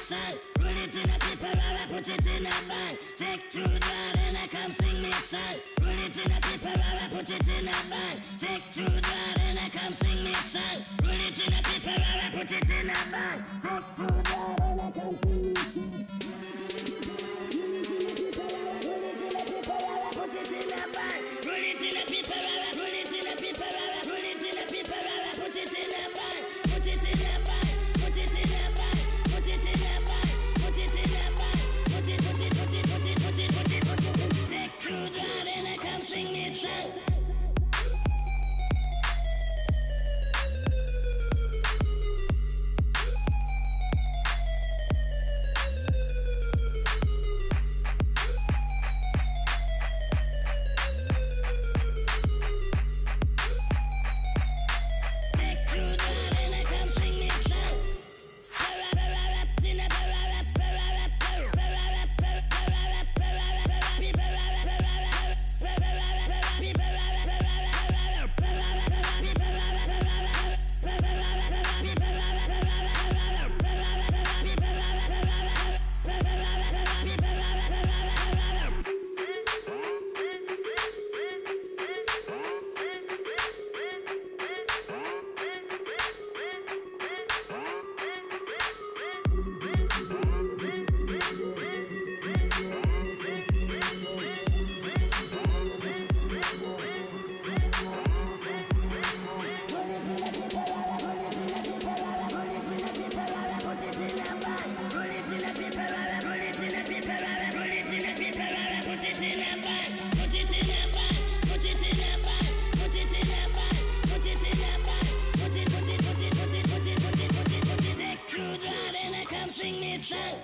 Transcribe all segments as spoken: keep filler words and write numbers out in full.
song. Roll it in a paper or I put it in a bag. Take two draw and I come sing me a song. Roll it in a paper or I put it in a bag. Take two draw and I come sing me a song. Roll it in a paper or I put it in a bag. Take two draw and I come sing me a song. Roll it in a paper or I put it in a paper or I put it in a paper or I put it in a bag. Put it in a bag. Put it in a bag. Put it in a bag. Put it in a bag. Put it, put it, put it, put it, put it, put it, put it. Take two draw and I come sing me a song. Sing me a song.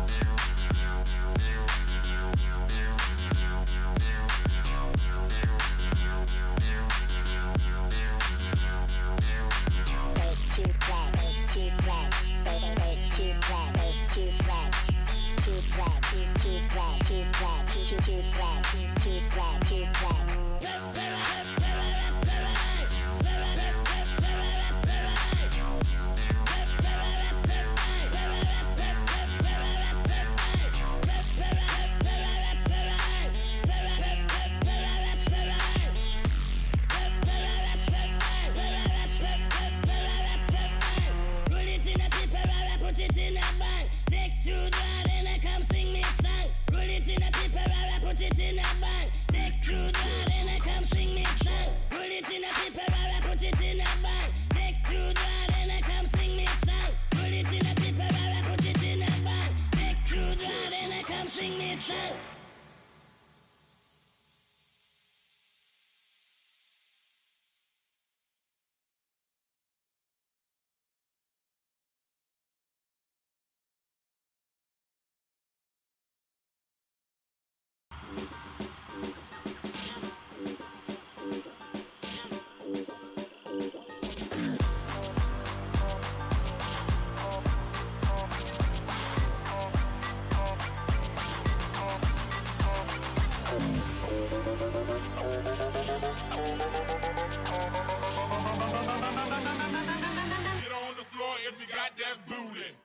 Sing me a song. Get on the floor if you got that booty.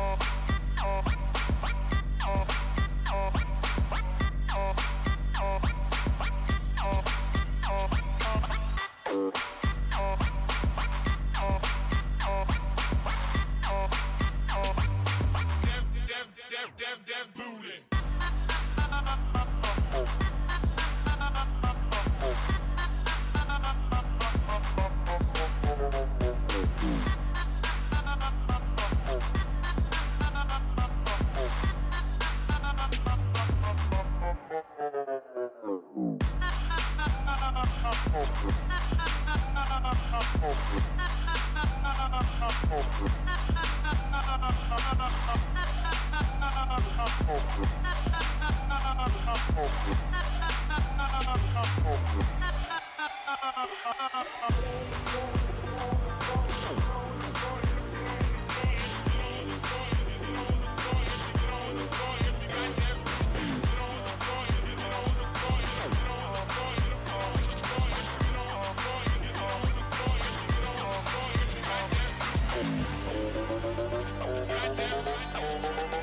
That, that, that, that, that booty. Goddamn.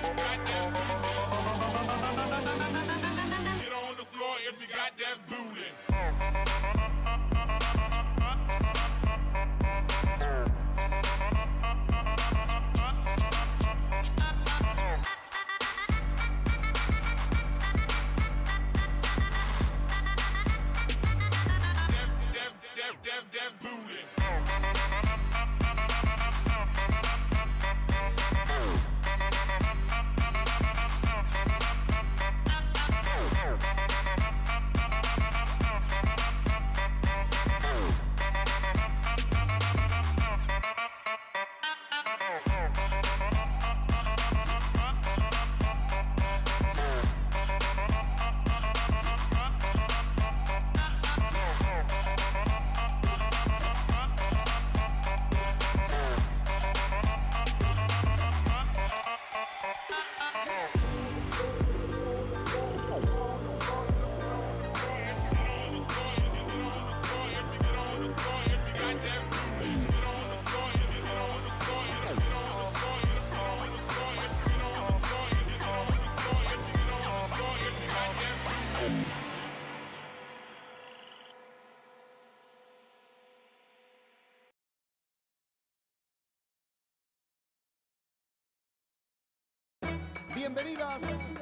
bienvenidas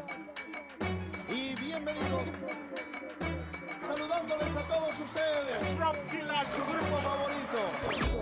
y bienvenidos. Saludándoles a todos ustedes, su grupo favorito.